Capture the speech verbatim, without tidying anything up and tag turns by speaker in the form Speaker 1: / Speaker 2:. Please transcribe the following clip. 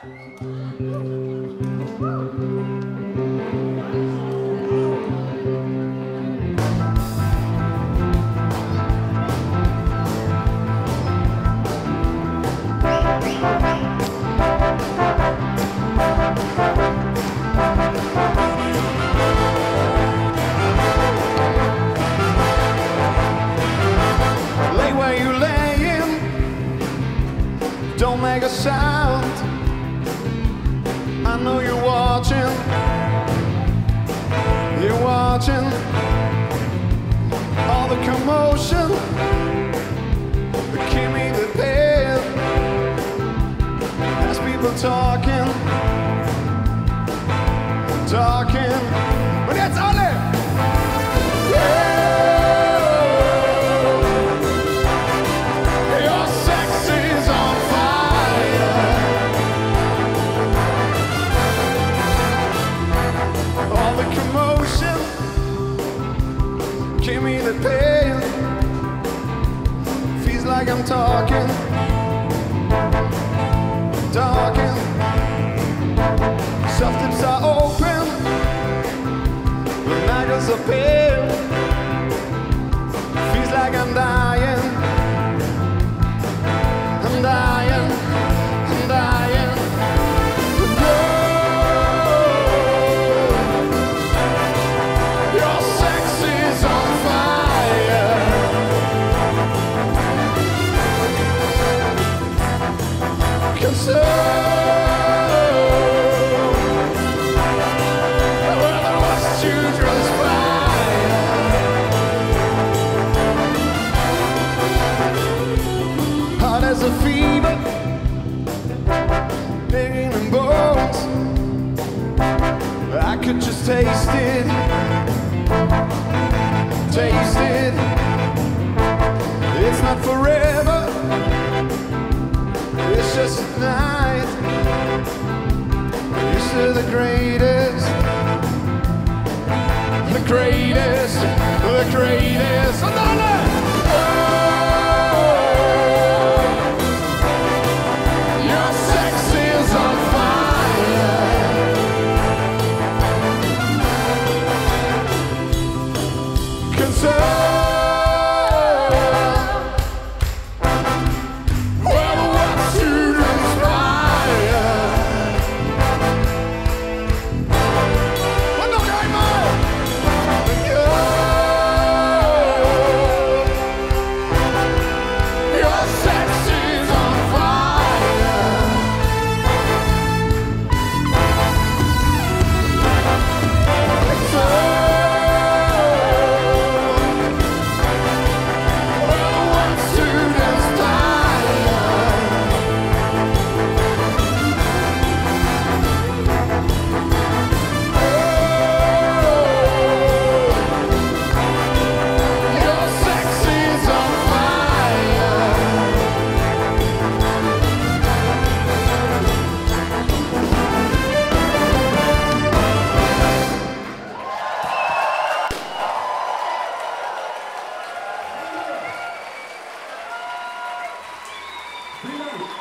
Speaker 1: Lay where you laying, don't make a sound. I know you're watching, you're watching all the commotion. Give me the pen as people talking, talking, but that's all it. Yeah. Your sex is on fire. All the commotion, give me the pain. Feels like I'm talking, talking. Soft lips are open, the naggles are pale. Feels like I'm dying, I'm dying, I'm dying. No, your sex is on fire. Concern. As a fever, digging in bones. I could just taste it, taste it. It's not forever, it's just a night. You're the greatest, the greatest, the greatest.
Speaker 2: Three